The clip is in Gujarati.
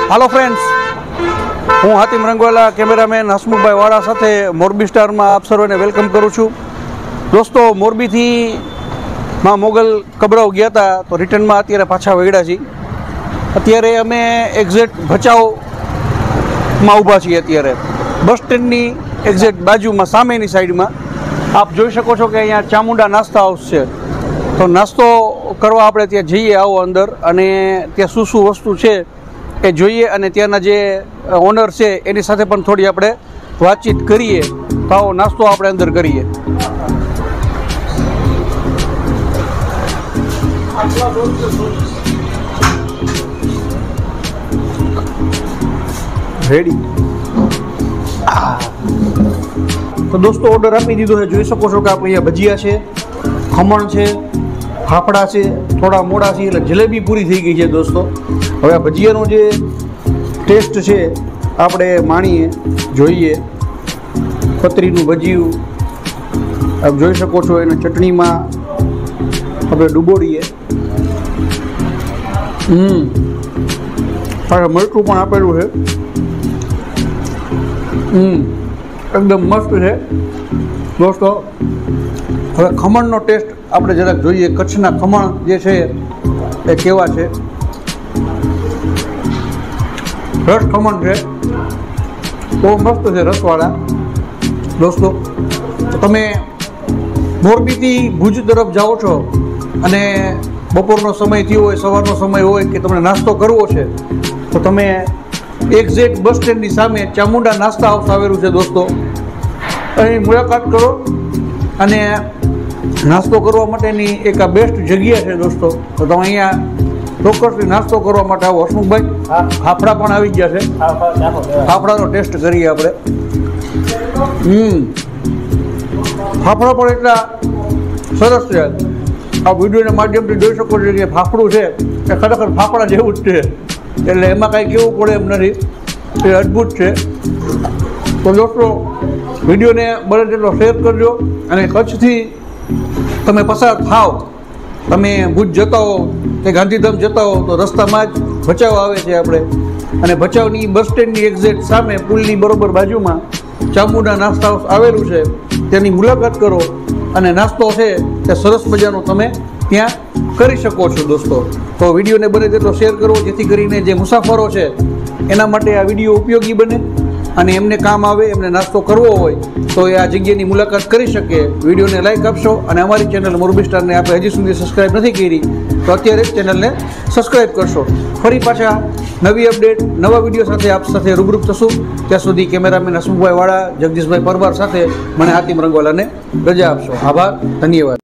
હાલો ફ્રેન્ડ્સ, હું હાતિમ રંગવાલા કેમેરામેન હસમુખભાઈ વાળા સાથે મોરબી સ્ટારમાં આપ સર્વેને વેલકમ કરું છું. દોસ્તો, મોરબીથી માં મોગલ કબરાવ ગયા હતા તો રિટર્નમાં અત્યારે પાછા વળ્યા છીએ. અત્યારે અમે એક્ઝેક્ટ ભચાઉમાં ઊભા છીએ. અત્યારે બસ સ્ટેન્ડની એક્ઝેક્ટ બાજુમાં સામેની સાઈડમાં આપ જોઈ શકો છો કે અહીંયા ચામુંડા નાસ્તા હાઉસ છે. તો નાસ્તો કરવા આપણે ત્યાં જઈએ, આવો અંદર, અને ત્યાં શું શું વસ્તુ છે એ જોઈએ અને ત્યાંના જે ઓનર છે એની સાથે પણ થોડી આપણે વાતચીત કરીએ. તો આવો નાસ્તો આપણે અંદર કરીએ. રેડી. તો દોસ્તો, ઓર્ડર આપી દીધો છે. જોઈ શકો છો કે આપણે અહીંયા ભજીયા છે, ખમણ છે, ફાફડા છે, થોડા મોડા છે, એટલે જલેબી પૂરી થઈ ગઈ છે દોસ્તો. હવે આ ભજીયાનો જે ટેસ્ટ છે આપણે માણીએ, જોઈએ. પતરીનું ભજીયું આપ જોઈ શકો છો, એને ચટણીમાં આપણે ડૂબોડીએ. હવે મરચું પણ આપેલું છે. એકદમ મસ્ત છે દોસ્તો. હવે ખમણનો ટેસ્ટ આપણે જરાક જોઈએ. કચ્છના ખમણ જે છે એ કેવા છે. રસ ખમણ છે, બહુ મસ્ત છે, રસવાળા દોસ્તો. તમે મોરબીથી ભુજ તરફ જાઓ છો અને બપોરનો સમય થયો હોય, સવારનો સમય હોય કે તમને નાસ્તો કરવો છે, તો તમે એક્ઝેક્ટ બસ સ્ટેન્ડની સામે ચામુંડા નાસ્તા હાઉસ આવેલું છે દોસ્તો. અહીં મુલાકાત કરો અને નાસ્તો કરવા માટેની એક આ બેસ્ટ જગ્યા છે દોસ્તો. તો તમે અહીંયા ચોક્કસથી નાસ્તો કરવા માટે આવો. હસમુખભાઈ, ફાફડા પણ આવી ગયા છે. ફાફડાનો ટેસ્ટ કરીએ આપણે. ફાફડા પણ એટલા સરસ છે. આ વિડીયોના માધ્યમથી જોઈ શકો છો કે ફાફડું છે એ ખરેખર ફાફડા જેવું જ છે. એટલે એમાં કાંઈ કેવું પડે એમ નથી, એ અદ્ભુત છે. તો દોસ્તો, વિડીયોને બને તેટલો શેર કરજો. અને કચ્છથી તમે પસાર થાવ, તમે ભુજ જતા હો કે ગાંધીધામ જતા હો, તો રસ્તામાં જ ભચાઉ આવે છે આપણે. અને ભચાઉની બસ સ્ટેન્ડની એક્ઝેક્ટ સામે પુલની બરોબર બાજુમાં ચામુંડા નાસ્તા હાઉસ આવેલું છે. તેની મુલાકાત કરો અને નાસ્તો છે તે સરસ મજાનો તમે ત્યાં કરી શકો છો દોસ્તો. તો વિડીયોને બને તેટલો શેર કરવો, જેથી કરીને જે મુસાફરો છે એના માટે આ વિડીયો ઉપયોગી બને અને એમને કામ આવે. એમને નાસ્તો કરવો હોય તો એ આ જગ્યાની મુલાકાત કરી શકે. વિડીયોને લાઈક આપશો અને અમારી ચેનલ મોરબી સ્ટારને આપણે હજી સુધી સબસ્ક્રાઈબ નથી કરી તો અત્યારે જ ચેનલને સબસ્ક્રાઈબ કરશો. ફરી પાછા નવી અપડેટ, નવા વિડીયો સાથે આપ સાથે રૂબરૂ થશું. ત્યાં સુધી કેમેરામેન હસમુખભાઈ વાળા, જગદીશભાઈ પરમાર સાથે મને હાતિમ રંગવાલાને રજા આપશો. આભાર, ધન્યવાદ.